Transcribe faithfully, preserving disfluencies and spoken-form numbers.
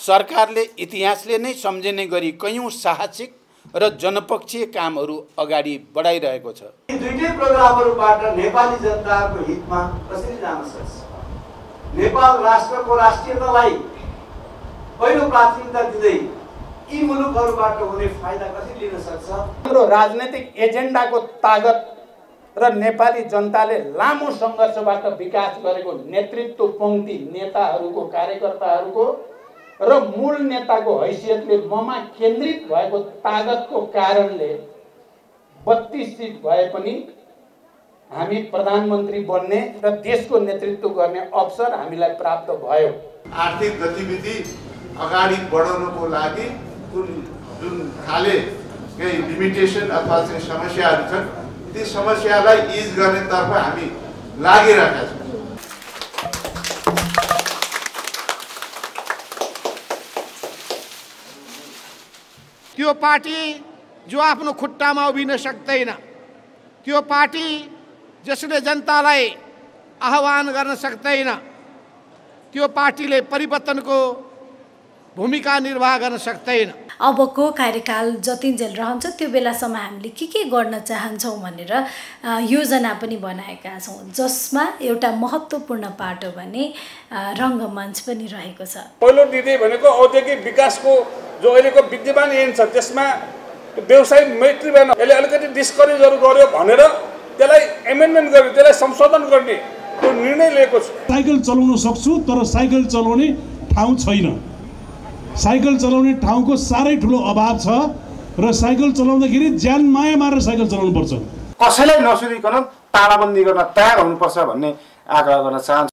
सरकारले इतिहासले नै सम्झिने गरी कैयौं साहसिक र जनपक्षीय कामहरू अगाडि बढाइरहेको छ। यी दुईटै प्रोग्रामहरूबाट नेपाली जनताको हितमा कसरी जान सक्छ? नेपाल राष्ट्रको राष्ट्रियतालाई पहिलो प्राथमिकता दिँदै यी मुलुकहरूबाट हुने फाइदा कसरी लिन सक्छ? हाम्रो राजनैतिक एजेन्डाको तागत र नेपाली जनताले लामो सङ्घर्षबाट विकास गरेको नेतृत्व पङ्क्ति नेताहरूको कार्यकर्ताहरूको र मूल नेताको हैसियतले ममा केन्द्रित भएको तागतको कारणले बत्तीस सिट भए पनि हामी प्रधानमन्त्री बन्ने र देशको नेतृत्व गर्ने अवसर हामीलाई प्राप्त भयो। आर्थिक गतिविधि अगाडि बढाउनको लागि कुन जुन खाले केही लिमिटेसन अथवा चाहिँ समस्याहरू छन् ती समस्यालाई इज गर्नेतर्फ हामी लागिरहेका छौँ। त्यो पार्टी जो आफ्नो खुट्टामा उभिन सक्दैन, त्यो पार्टी जसले जनतालाई आह्वान गर्न सक्दैन, त्यो पार्टीले परिवर्तनको भूमिका निर्वाह गर्न सक्दैन। अबको कार्यकाल जतिन्जेल रहन्छ त्यो बेलासम्म हामीले के के गर्न चाहन्छौँ भनेर योजना पनि बनाएका छौँ, जसमा एउटा महत्त्वपूर्ण पाटो भने रङ्गमञ्च पनि रहेको छ। पहिलो दिँदै भनेको औद्योगिक विकासको जो अहिलेको विद्यमान ऐन छ त्यसमा व्यवसायिक मैत्री भएन, यसले अलिकति डिस्करेजहरू गर्यो भनेर त्यसलाई एमेन्डमेन्ट गर्ने, त्यसलाई संशोधन गर्ने त्यो निर्णय लिएको छु। साइकल चलाउन सक्छु तर साइकल चलाउने ठाउँ छैन। साइकल चलाउने ठाउँको साह्रै ठुलो अभाव छ र साइकल चलाउँदाखेरि ज्यान माया मारेर साइकल चलाउनु पर्छ। कसैलाई नसुधिकन तालाबन्दी गर्न तयार हुनुपर्छ भन्ने आग्रह गर्न चाहन्छु।